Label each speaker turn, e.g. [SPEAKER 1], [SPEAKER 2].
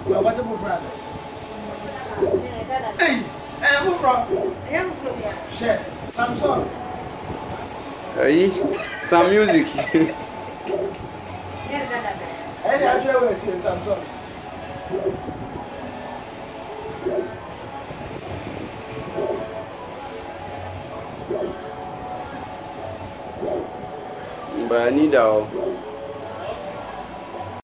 [SPEAKER 1] Well, what about Friday? Hey, who from? Share. Samsung.
[SPEAKER 2] Hey, some music.
[SPEAKER 1] Any actual way to Samsung.
[SPEAKER 2] But I need our